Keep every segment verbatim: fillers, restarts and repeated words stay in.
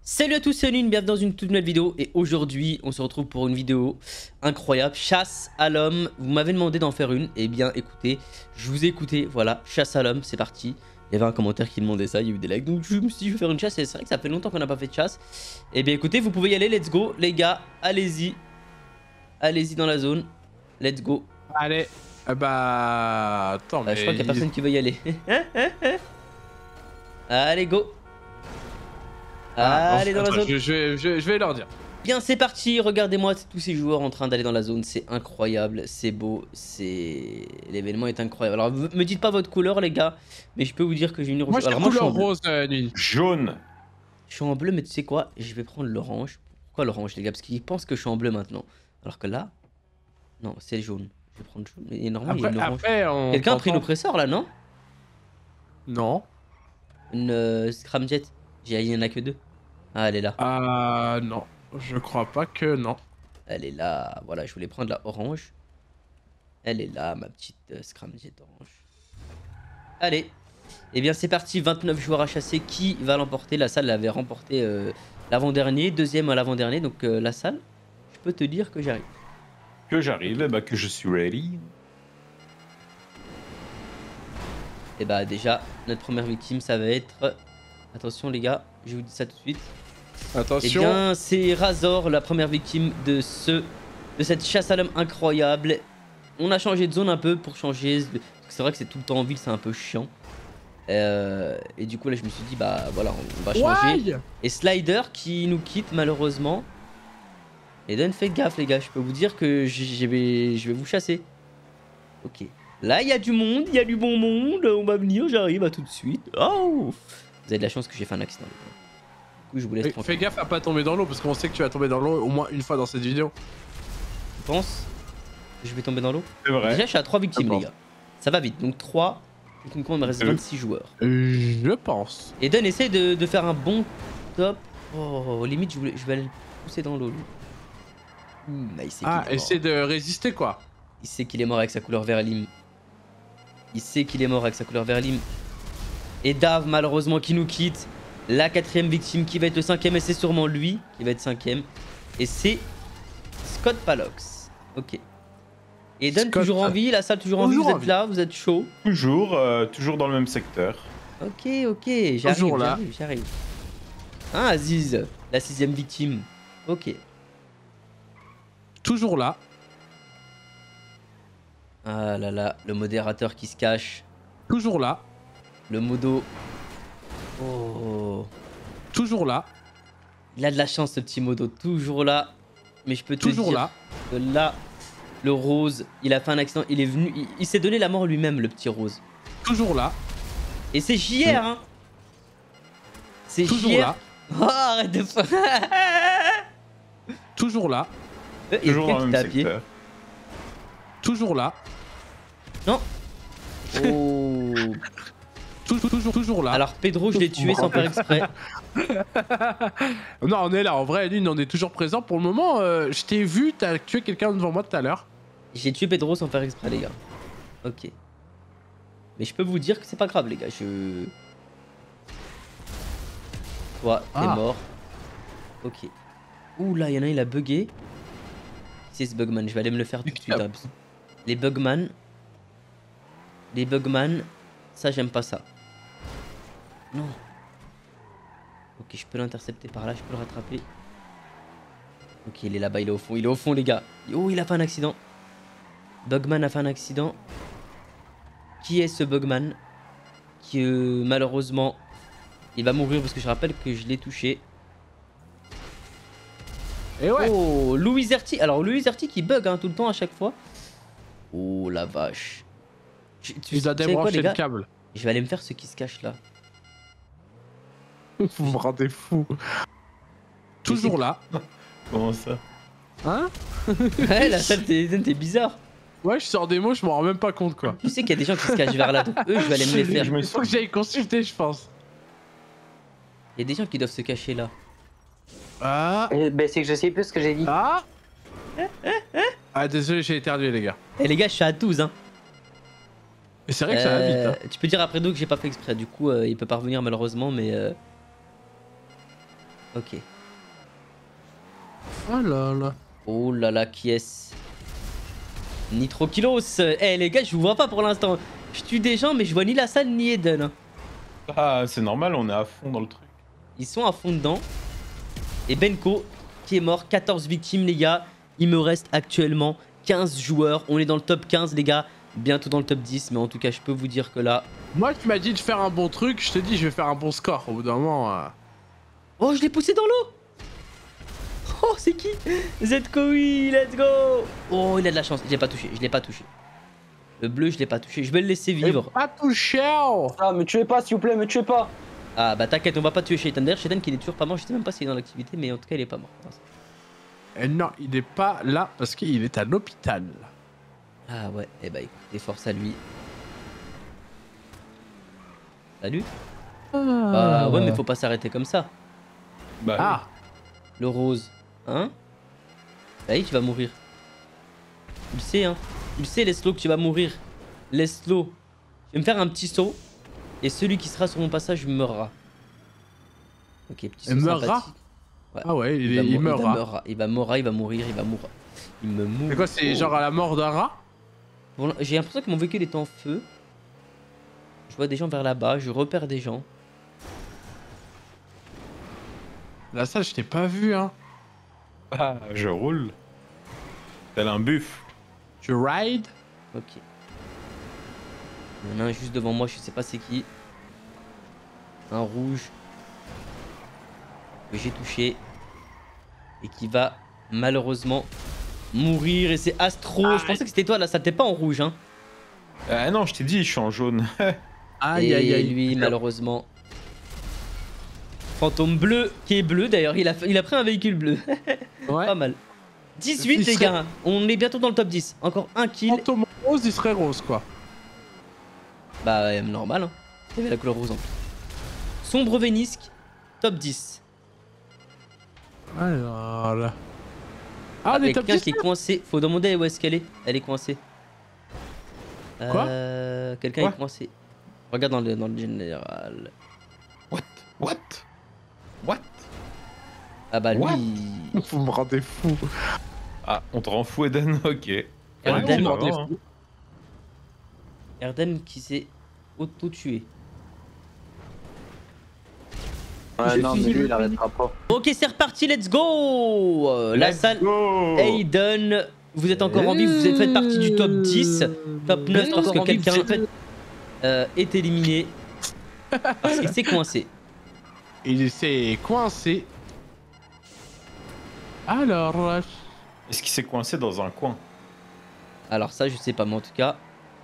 Salut à tous, c'est Lune, bienvenue dans une toute nouvelle vidéo. Et aujourd'hui, on se retrouve pour une vidéo incroyable, chasse à l'homme. Vous m'avez demandé d'en faire une, et bien écoutez, je vous ai écouté, voilà, chasse à l'homme, c'est parti. Il y avait un commentaire qui demandait ça, il y a eu des likes, donc je me suis dit je vais faire une chasse. Et c'est vrai que ça fait longtemps qu'on n'a pas fait de chasse. Et bien écoutez, vous pouvez y aller, let's go les gars, allez-y. Allez-y dans la zone, let's go. Allez, euh, bah... Attends, euh, mais... Je crois qu'il n'y a personne qui veut y aller. Allez, go. Ah, Allez non, dans attends, la zone. Je, je, je, je vais leur dire. Bien, c'est parti. Regardez-moi tous ces joueurs en train d'aller dans la zone. C'est incroyable, c'est beau, c'est... L'événement est incroyable. Alors, me dites pas votre couleur, les gars, mais je peux vous dire que j'ai une rouge. Moi, je suis Alors, moi, je suis couleur en bleu. rose, euh, Lune. Jaune. Je suis en bleu, mais tu sais quoi? Je vais prendre l'orange. Pourquoi l'orange, les gars? Parce qu'ils pensent que je suis en bleu maintenant. Alors que là... Non, c'est le jaune. Je vais prendre jaune. Mais normalement, il y a Après, une orange. après on... Quelqu'un a pris t'entend- l'oppresseur, là, non? Non. Une euh, scramjet. Il y en a que deux. Ah, elle est là. Ah, non. Je crois pas que non. Elle est là. Voilà, je voulais prendre la orange. Elle est là, ma petite euh, scramjet orange. Allez. Eh bien, c'est parti. vingt-neuf joueurs à chasser. Qui va l'emporter? La salle l'avait remporté euh, l'avant-dernier. Deuxième à l'avant-dernier. Donc, euh, la salle, je peux te dire que j'arrive. Que j'arrive, eh ben, que je suis ready. Et bah, déjà, notre première victime, ça va être... Attention, les gars. Je vous dis ça tout de suite. Eh Attention. bien, c'est Razor, la première victime de ce, de cette chasse à l'homme incroyable. On a changé de zone un peu pour changer. C'est vrai que c'est tout le temps en ville, c'est un peu chiant. Euh, et du coup, là, je me suis dit, bah voilà, on va changer. Ouais. Et Slider qui nous quitte malheureusement. Et donne, faites gaffe, les gars. Je peux vous dire que je vais, je vais vous chasser. Ok. Là, il y a du monde, il y a du bon monde. On va venir, j'arrive à tout de suite. Oh, vous avez de la chance que j'ai fait un accident. Du coup, je vous laisse Fais, tranquille. fais gaffe à pas tomber dans l'eau, parce qu'on sait que tu vas tomber dans l'eau au moins une fois dans cette vidéo. Tu penses que je vais tomber dans l'eau? C'est vrai. Déjà, je suis à trois victimes, Je les pense. gars. Ça va vite. Donc trois. Techniquement, il me reste Deux. vingt-six joueurs. Euh, je pense. Et Don essaye de, de faire un bon top. Oh, limite, je, voulais, je vais aller le pousser dans l'eau, lui. Hmm, là, il sait Ah, qu'il est mort. essaie de résister, quoi. Il sait qu'il est mort avec sa couleur vert lime. Il sait qu'il est mort avec sa couleur vert lime. Et Dave, malheureusement, qui nous quitte. La quatrième victime qui va être le cinquième. Et c'est sûrement lui qui va être cinquième. Et c'est Scott Palox. Ok. Et Don, Scott, toujours en vie. La salle, toujours en vie. toujours Vous en êtes vie. là, vous êtes chaud. Toujours, euh, toujours dans le même secteur. Ok, ok, j'arrive, Toujours là. j'arrive, j'arrive. Ah, Aziz, la sixième victime. Ok. Toujours là. Ah là là, le modérateur qui se cache. Toujours là. Le modo. Oh. Toujours là. Il a de la chance, ce petit modo. Toujours là. Mais je peux te Toujours dire là. que là, le rose, il a fait un accident. Il est venu, il, il s'est donné la mort lui-même, le petit rose. Toujours là. Et c'est J R, hein. C'est Toujours J R. là. Oh, arrête de faire. Toujours là. Euh, il y a Toujours quelqu'un dans qui le t'a même à pied. secteur. Toujours là. Non. Oh. Toujours, toujours, toujours là. Alors Pedro, je l'ai tué sans faire exprès. Non, on est là, en vrai, Lune, on est toujours présent. Pour le moment, euh, je t'ai vu, t'as tué quelqu'un devant moi tout à l'heure. J'ai tué Pedro sans faire exprès, les gars. Ok. Mais je peux vous dire que c'est pas grave, les gars. Je... Toi, t'es Ah. mort. Ok. Ouh là, il y en a un, il a bugué. C'est ce bugman, je vais aller me le faire tout de suite. hein, parce- Les bugman. Les bugman. Ça, j'aime pas ça. Non. Ok, je peux l'intercepter par là, je peux le rattraper. Ok, il est là-bas, il est au fond, il est au fond, les gars. Oh, il a fait un accident. Bugman a fait un accident. Qui est ce Bugman? Qui, euh, malheureusement, il va mourir parce que je rappelle que je l'ai touché. Et ouais. Oh, Louis Erti. Alors, Louis Erti qui bug hein, tout le temps à chaque fois. Oh la vache. Tu, tu- Il doit tu sais quoi, débrancher les le gars? câble. Je vais aller me faire ce qui se cache là. Vous me rendez fou. Toujours là. Comment ça? Hein? Ouais, la salle, t'es t'es bizarre. Ouais, je sors des mots, je m'en rends même pas compte, quoi. Tu sais qu'il y a des gens qui se cachent vers là, donc eux, je vais aller me les faire. Je me Il faut que j'aille consulter, je pense. Il y a des gens qui doivent se cacher là. Ah. Eh ben, c'est que je sais plus ce que j'ai dit. Ah. Ah, désolé, j'ai éternué, les gars. Eh les gars, je suis à douze hein. Mais c'est vrai que ça va vite, Euh, hein. Tu peux dire après nous que j'ai pas fait exprès, du coup, euh, il peut pas revenir malheureusement, mais... Euh... Ok. Oh là là. Oh là là, qui est-ce? Nitrokilos. Eh les gars, je vous vois pas pour l'instant. Je tue des gens, mais je vois ni la salle ni Eden. Hein. Ah, c'est normal, on est à fond dans le truc. Ils sont à fond dedans. Et Benko qui est mort. quatorze victimes, les gars. Il me reste actuellement quinze joueurs. On est dans le top quinze, les gars. Bientôt dans le top dix. Mais en tout cas, je peux vous dire que là... Moi, tu m'as dit de faire un bon truc. Je te dis, je vais faire un bon score. Au bout d'un moment... Euh... Oh, je l'ai poussé dans l'eau. Oh, c'est qui? Zkoui, let's go. Oh, il a de la chance. Je l'ai pas touché. Je l'ai pas touché. Le bleu, je l'ai pas touché. Je vais le laisser vivre. Pas touché. Ah, me tuez pas, s'il vous plaît, me tuez pas. Ah, bah t'inquiète, on va pas tuer Shaitan. D'ailleurs, Shaitan qui est toujours pas mort. Je sais même pas s'il est dans l'activité, mais en tout cas, il est pas mort. Et non, il est pas là parce qu'il est à l'hôpital. Ah ouais, et eh bah écoutez, force à lui. Salut. Ah, Bah ouais, mais faut pas s'arrêter comme ça. Bah, Ah. Le rose, hein? Bah oui, tu vas mourir. Tu le sais, hein? Tu le sais, laisse-le que tu vas mourir. Laisse-le. Je vais me faire un petit saut. Et celui qui sera sur mon passage meurra. Ok, petit saut Il meurra? sympathique. Ouais. Ah ouais, il, va est, mou- il meurra. Il va meurra, il va mourir, il va mourir, il va mourir. Il me mourra. C'est quoi, c'est Oh. genre à la mort d'un rat? Bon, j'ai l'impression que mon véhicule est en feu. Je vois des gens vers là-bas, je repère des gens. Là, ça, je t'ai pas vu, hein. ah, je roule. Tel un buff. Tu ride? Ok. Il y en a un juste devant moi, je sais pas c'est qui. Un rouge. Que j'ai touché. Et qui va malheureusement mourir. Et c'est Astro. Ah, je pensais que c'était toi là, ça t'es pas en rouge hein. Ah non, je t'ai dit, je suis en jaune. Aïe, et aïe, aïe. lui malheureusement. Fantôme bleu, qui est bleu d'ailleurs, il a, il a pris un véhicule bleu. Ouais. Pas mal. dix-huit Il les serait- gars, on est bientôt dans le top dix. Encore un kill. Fantôme rose, il serait rose, quoi. Bah ouais, normal hein. Il y avait la couleur rose en plus. Sombre Vénisque, top dix. Alors là. Ah, Ah, on il y est a top quelqu'un dix, qui est coincé. Faut demander où est-ce qu'elle est. Elle est coincée. Quoi euh, Quelqu'un Quoi est coincé. Regarde dans le, dans le général. What? What? What? Ah bah lui. What il- Vous me rendez fou. Ah, on te rend fou, Eden, ok. Erden, Ouais, vous me on rendez va voir, fou. Erden qui s'est auto-tué. Ouais, Je non, mais finis lui, le il arrêtera pas. Ok, c'est reparti, let's go. Euh, La Let's salle. go. Aiden, vous êtes encore en vie, vous faites partie du top dix. Top neuf parce que quelqu'un euh, est éliminé. Parce qu'il s'est coincé. Il s'est coincé. Alors. euh, Est-ce qu'il s'est coincé dans un coin? Alors ça, je sais pas, mais en tout cas,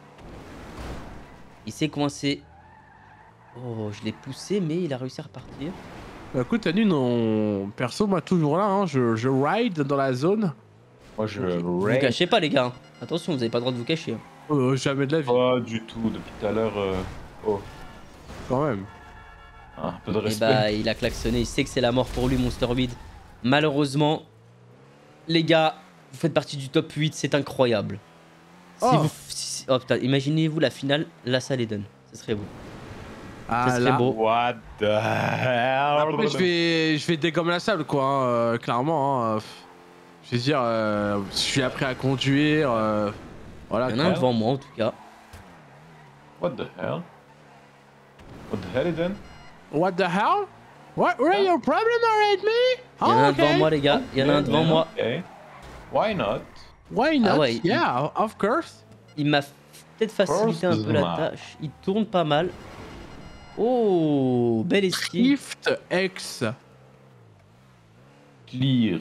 il s'est coincé. Oh, je l'ai poussé, mais il a réussi à repartir. Bah, écoute, Anu, non. Perso, moi, toujours là, hein. Je, je ride dans la zone. Moi, je Ok. Vous raid. cachez pas, les gars. hein. Attention, vous avez pas le droit de vous cacher. hein. Euh, jamais de la vie, Pas du tout, depuis tout à l'heure. euh, Oh, quand même. un peu de Et respect. bah, il a klaxonné. Il sait que c'est la mort pour lui, Monsterbid. Malheureusement, les gars, vous faites partie du top huit. C'est incroyable. Si Oh. vous... si- oh putain, imaginez-vous la finale, la salle Eden. Ce serait vous. Ah, serait là. beau. What the hell? Après, je vais, je vais dégommer la salle, quoi, hein, euh, clairement. Hein, euh, je veux dire, euh, je suis appris à conduire. euh, voilà. Il y en a un quoi. devant moi, en tout cas. What the hell? What the hell, Eden? What the hell? What? What your problem already me? Il y en a Oh, un ok. devant moi, les gars. Il y en a un devant moi. Ok. Why not? Why not? Ah ouais, il- Yeah, of course. Il m'a f- peut-être facilité un peu la Course, tâche. Il tourne pas mal. Oh, belle esquive. Shift X. Clear.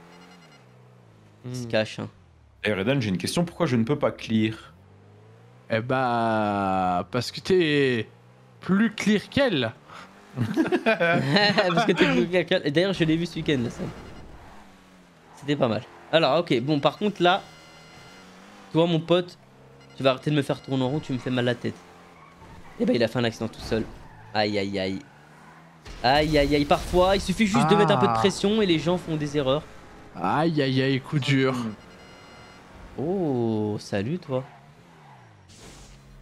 Il se cache. Hein. Et Eden, j'ai une question. Pourquoi je ne peux pas clear? Eh bah, parce que t'es plus clear qu'elle. Parce que t'es plus quelqu'un. Et d'ailleurs, je l'ai vu ce week-end, la scène. C'était pas mal. Alors, ok, bon, par contre, là, toi, mon pote, tu vas arrêter de me faire tourner en rond, tu me fais mal la tête. Et bah, il a fait un accident tout seul. Aïe, aïe, aïe. Aïe, aïe, aïe. Parfois, il suffit juste de mettre un peu de Ah. pression et les gens font des erreurs. Aïe aïe aïe, coup dur. Oh, salut, toi.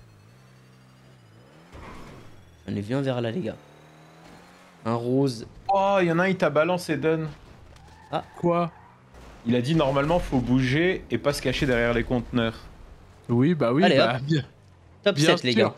J'en ai vu un vers là, les gars. Un rose. Oh, il y en a un, il t'a balancé, Eden. Quoi? Il a dit normalement faut bouger et pas se cacher derrière les conteneurs. Oui, bah oui, Allez, bah hop. bien. Top Bien sept, les sûr. gars.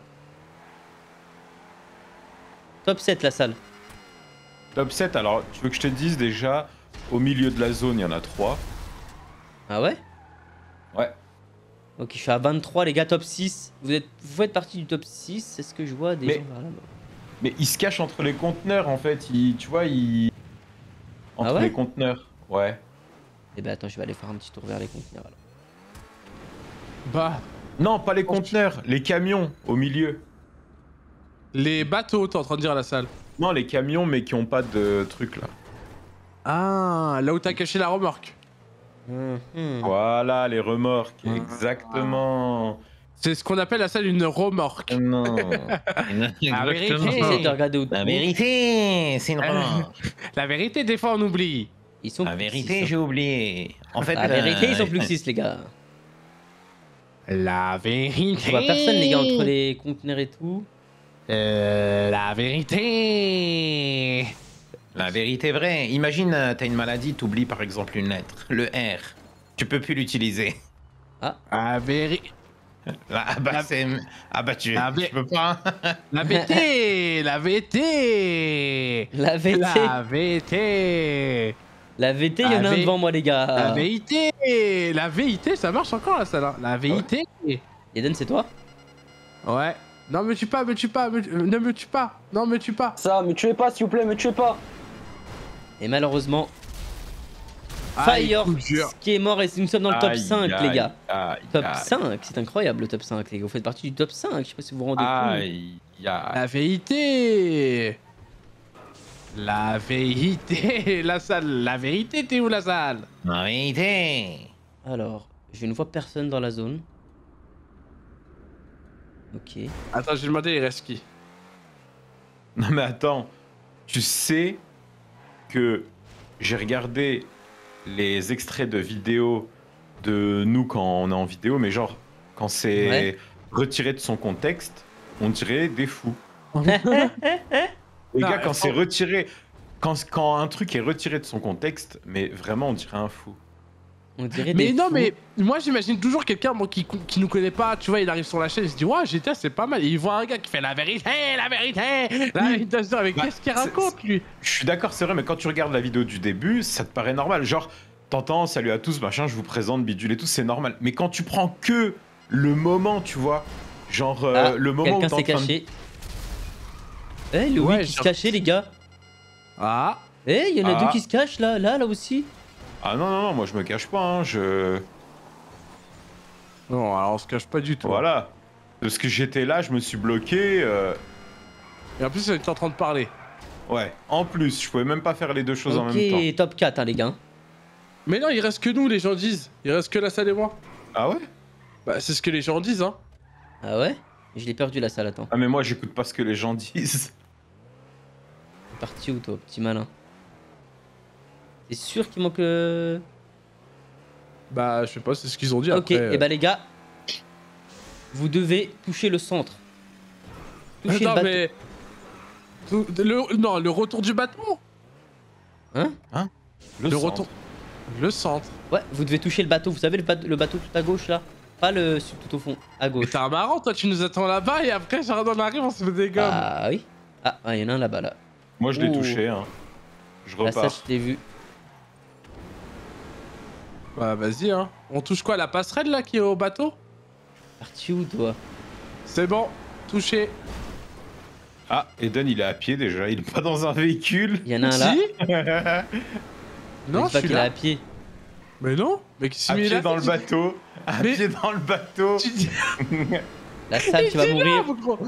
Top sept, la salle. Top sept, alors tu veux que je te dise déjà, au milieu de la zone, il y en a trois. Ah ouais? Ouais. Ok, je suis à vingt-trois, les gars, top six. Vous, êtes... vous faites partie du top six. C'est ce que je vois des Mais- gens vers là-bas. Mais il se cache entre les conteneurs en fait, il, tu vois, il... Entre Ah ouais les conteneurs, ouais. Eh ben attends, je vais aller faire un petit tour vers les conteneurs alors. Bah, Non, pas les conteneurs, les camions au milieu. les bateaux, t'es en train de dire à la salle. Non, les camions mais qui ont pas de truc là. Ah, là où t'as caché la remorque. Mhm. Voilà, les remorques, Ah. exactement. C'est ce qu'on appelle la salle une remorque. Non. La vérité. J'essaie de regarder autour. La vérité, c'est une remorque. La vérité, des fois, on oublie. Ils sont La plus que vérité, six, hein. j'ai oublié. En fait, La vérité, euh, ils sont plus que six, les gars. La vérité. Je vois personne, les gars, entre les conteneurs et tout. Euh, la vérité. La vérité est vraie. Imagine, euh, t'as une maladie, t'oublies par exemple une lettre, le R. Tu peux plus l'utiliser. La vérité. Là, ah bah, La- c'est... Ah bah, tu, La tu vé- peux pas. La vérité. La vérité. La V T. La vérité. La V T, il y en a La un V- devant moi, les La gars. vérité. La vérité, ça marche encore là, ça là. La vérité. Eden, c'est toi? Ouais. Non, me tue pas, me tue pas, me... euh, ne me tue pas. Non, me tue pas. Ça, me tuez pas, s'il vous plaît, me tuez pas. Et malheureusement, Aïe, Fire coup dur. qui est mort et nous sommes dans le top Aïe, cinq, aïe, les gars. Aïe, Top aïe, cinq, c'est incroyable le top cinq, les gars. Vous faites partie du top cinq, je sais pas si vous vous rendez compte. Aïe, aïe. La vérité. La vérité. La salle. La vérité, t'es où la salle? La vérité. Alors, je ne vois personne dans la zone. Ok. Attends, j'ai demandé, il reste qui? Non mais attends, tu sais que j'ai regardé les extraits de vidéos de nous quand on est en vidéo, mais genre quand c'est Ouais. retiré de son contexte, on dirait des fous. Les Non, gars, quand attends. c'est retiré, quand, quand un truc est retiré de son contexte, mais vraiment on dirait un fou. On dirait Mais des non, fous. mais moi j'imagine toujours quelqu'un bon, qui, qui nous connaît pas, tu vois, il arrive sur la chaîne, il se dit, ouais, G T A c'est pas mal. Et il voit un gars qui fait la vérité, la vérité, la vérité. Mais Bah, qu'est-ce qu'il c'est- raconte lui? Je suis d'accord, c'est vrai, mais quand tu regardes la vidéo du début, ça te paraît normal. Genre, t'entends, salut à tous, machin, je vous présente, bidule et tout, c'est normal. Mais quand tu prends que le moment, tu vois, genre euh, Ah, le moment où quelqu'un t'es s'est en train de- caché. Eh, Louis Ouais, qui se genre- cachait, les gars. Ah, Eh, il y en a Ah. deux qui se cachent là, là, là aussi. Ah non, non, non, moi je me cache pas, hein, je... non, alors on se cache pas du tout. Voilà. Parce que j'étais là, je me suis bloqué. euh, Et en plus, il était en train de parler. Ouais, en plus, je pouvais même pas faire les deux choses en même temps. Ok, top quatre, hein, les gars. Mais non, il reste que nous, les gens disent. Il reste que la salle et moi. Ah ouais? Bah, c'est ce que les gens disent, hein. Ah ouais? Je l'ai perdu la salle, attends. Ah mais moi j'écoute pas ce que les gens disent. T'es parti où, toi, petit malin? T'es sûr qu'il manque le... Bah, je sais pas, c'est ce qu'ils ont dit Ok, après. et bah les gars, vous devez toucher le centre. Toucher Attends, le bateau. mais. Tout- Le... Non, le retour du bateau. Hein? Le, centre. retour. Le centre. Ouais, vous devez toucher le bateau. Vous savez le, bateau- le bateau tout à gauche là? Pas le tout au fond, à Mais gauche. t'es un marrant, toi, tu nous attends là-bas et après, genre, on arrive, on se fait des gommes. Ah oui. Ah, il y en a un là-bas là. Moi je l'ai Ouh. touché, hein. Je Là, ça, repars. je t'ai vu. Bah, vas-y, hein. On touche quoi, la passerelle là qui est au bateau? Parti où, toi? C'est bon, touché. Ah, Eden il est à pied déjà, il est pas dans un véhicule. Il y en a un là. Si à Non, Je je pas suis qu'il est là. à pied. Mais non, mais qui s'est mis pied là dans le bateau. À Mais- pied dans le bateau. Tu dis. La salle qui va Il est là, mourir. mon gros.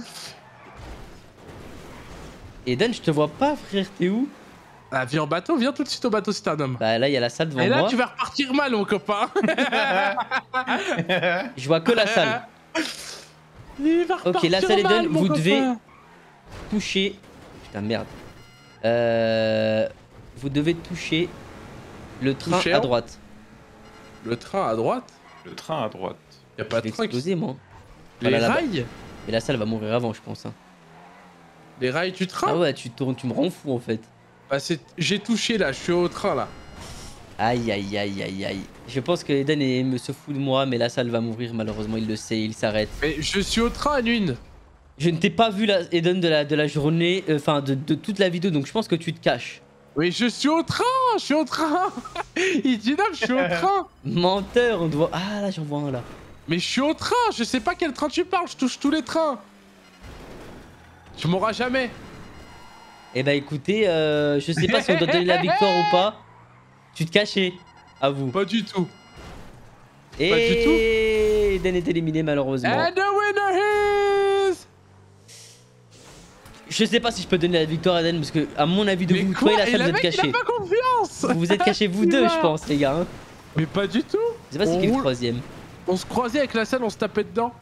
Eden, je te vois pas, frère. T'es où? Ah, viens en bateau, viens tout de suite au bateau si t'es un homme. Bah là, il y a la salle devant Et là, moi. tu vas repartir mal, mon copain. Je vois que la salle. Il va Ok, la repartir salle mal, Eden, mon vous copain. devez toucher. Putain, merde. Euh... Vous devez toucher le train Toucher, à hein. droite. Le train à droite. Le train à droite. Y a Je pas vais de train qui. exploser, moi. Les Voilà, là-bas. rails. Et la salle va mourir avant, je pense. hein. Les rails du train. Ah ouais, tu tournes, tu me rends fou en fait. Bah, j'ai touché là, je suis au train là. Aïe aïe aïe aïe aïe. Je pense que Eden est- me se fout de moi, mais la salle va m'ouvrir malheureusement, il le sait, il s'arrête. Mais je suis au train, Nune. Je ne t'ai pas vu la, Eden de la, de la journée, enfin euh, de, de toute la vidéo, donc je pense que tu te caches. Oui, je suis au train, je suis au train. Il dit non, je suis au train. Menteur, on doit... Ah là j'en vois un là. Mais je suis au train, je sais pas quel train tu parles, je touche tous les trains. Tu m'auras jamais. Eh bah écoutez, euh, je sais pas si on doit donner la victoire ou pas. Tu te cachais, à vous. Pas du tout. Et pas du tout. Eden est éliminé malheureusement. And the winner is... Je sais pas si je peux donner la victoire à Eden parce que à mon avis de Mais vous, quoi? toi et la Et salle le vous êtes mec, il cachés. a pas confiance. Vous vous êtes cachés vous deux je pense les gars. Hein. Mais pas du tout. Je sais pas c'est On qui le roule. troisième. On se croisait avec la selle, on se tapait dedans.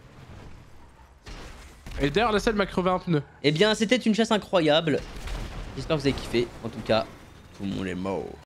Et d'ailleurs, la selle m'a crevé un pneu. Eh bien c'était une chasse incroyable. J'espère que vous avez kiffé. En tout cas, tout le monde est mort.